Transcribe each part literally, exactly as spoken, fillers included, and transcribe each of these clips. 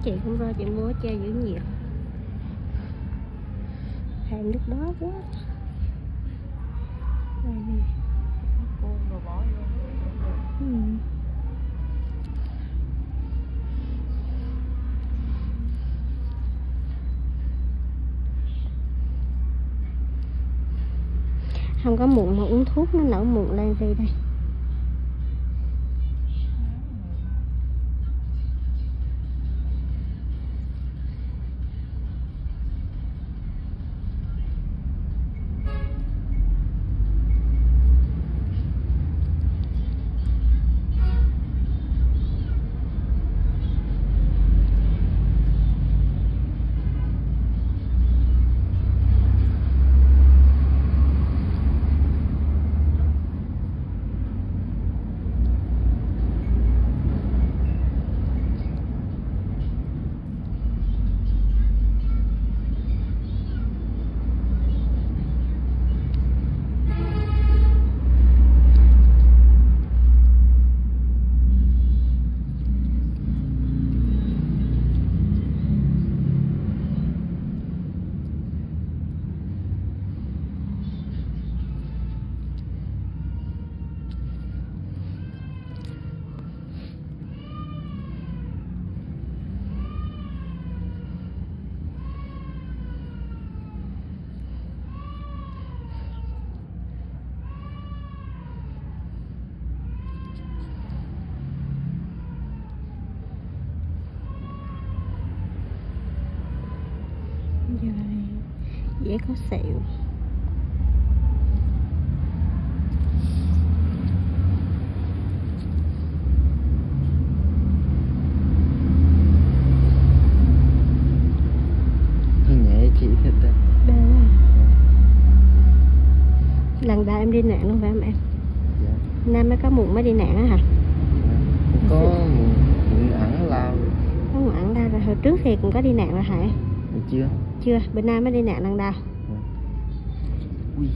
chị cũng ra chị mua chai giữ nhiệt. Hàng nước đó quá. Đây nè. Ừ. Không có mụn mà uống thuốc nó nở mụn lên gì đây. Rồi, dễ có sẹo. Nhẹ chị thật đấy. Lần đầu em đi nạn luôn phải không em? Dạ. Nam mới có mụn mới đi nạn á hả? Dạ. Có mụn ẩn lao. Có mụn ẩn lao rồi. Hồi trước thì cũng có đi nạn rồi hả em? Chưa. Chưa, bên Nam mới đi nạn lần đầu. Dạ. Ui.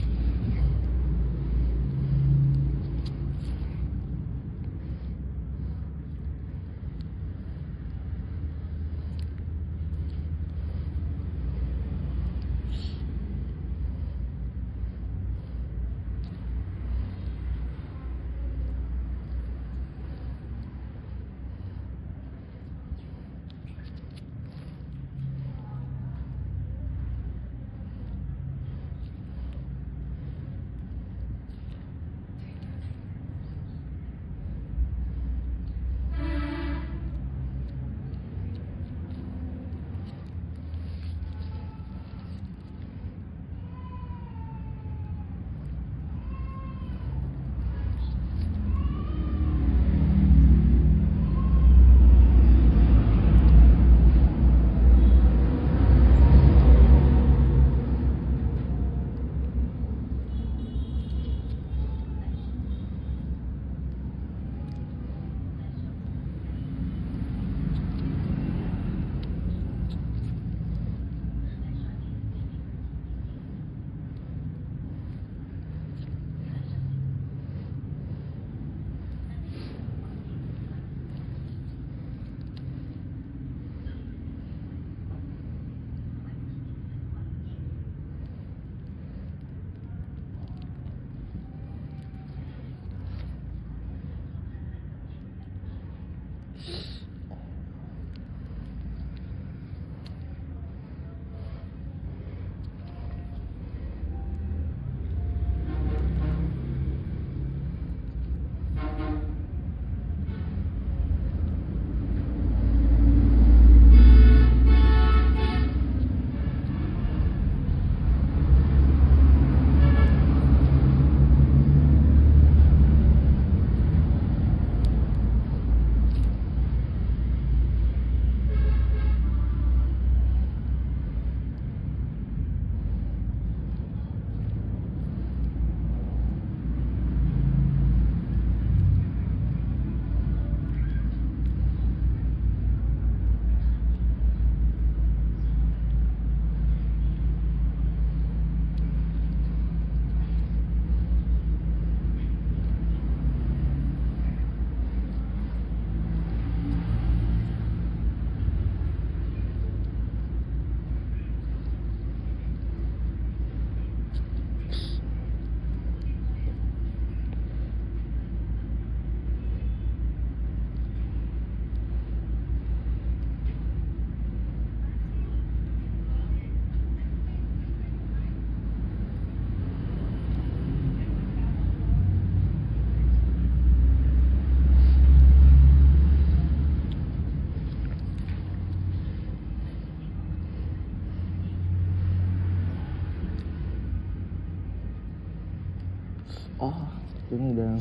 Ồ, tiếng đơn.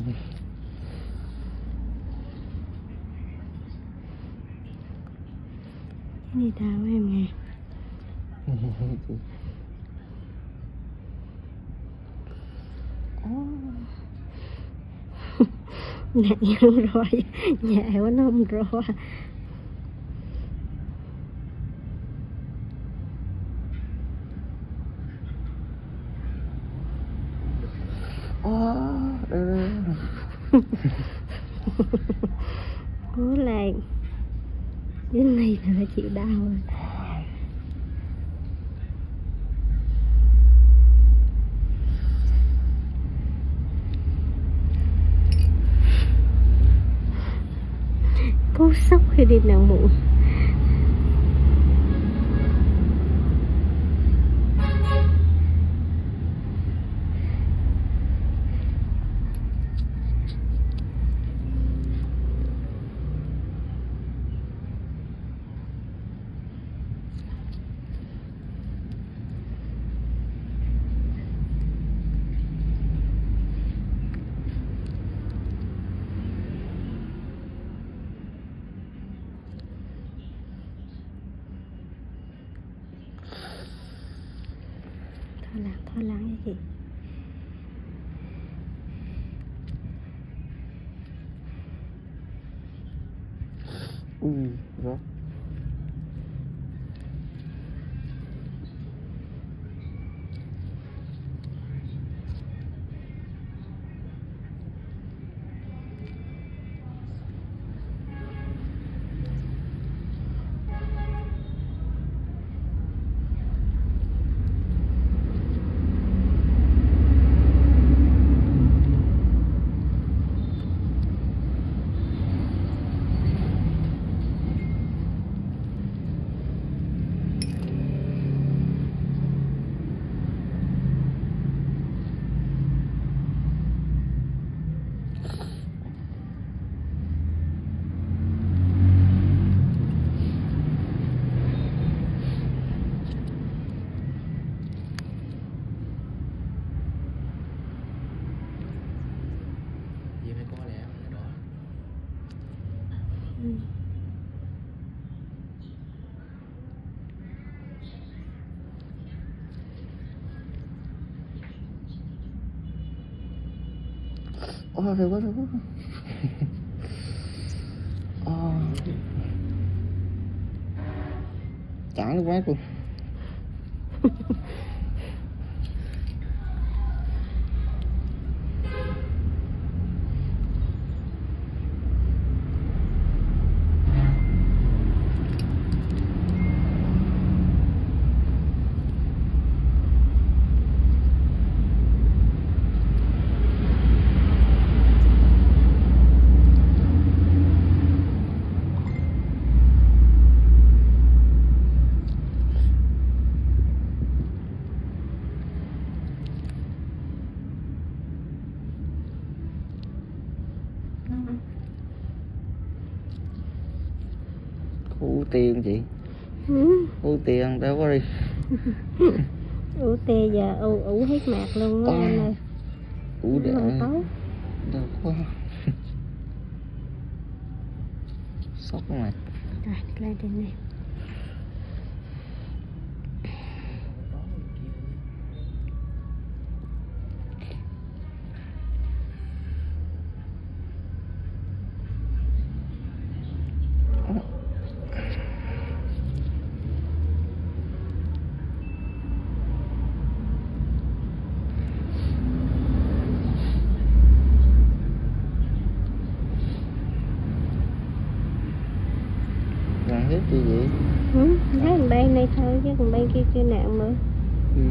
Đi tao em nghe. Nè không rồi, nhà của nó không rồi. Ồ, đây đây. Cố lên. Cái này là chịu đau rồi. Cố sốc khi đi nào muộn. Thôi lặng, thôi lặng cái gì. Ui, đó. Ừ. Ồ, được quá, được quá. Ồ. Chán nước mát luôn. Ưu tiên chị. Ừ. Ưu tiên đâu có đi. Ủ tê giờ ủ ủ hết mạc luôn á anh ơi. Ủ để tốt. Đâu có. Sốc mà. Rồi lên trên này. Gần hết gì vậy? Ừ, thấy thằng bên này thôi chứ còn bên kia chưa nặng nữa. Ừ.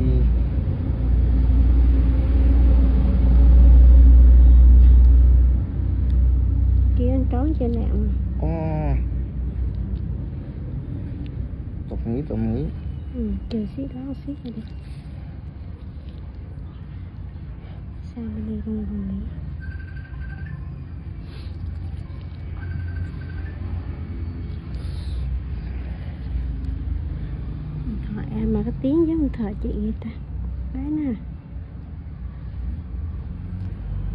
Kia anh trốn chưa nặng. Ồ. Tộc Mỹ, tộc Mỹ. Ừ, trừ xí đó xí rồi đi. Sao bên đây không còn Mỹ? Hỏi em mà cái tiếng giống thợ chị người ta. Đấy nè.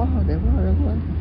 đẹp quá đẹp quá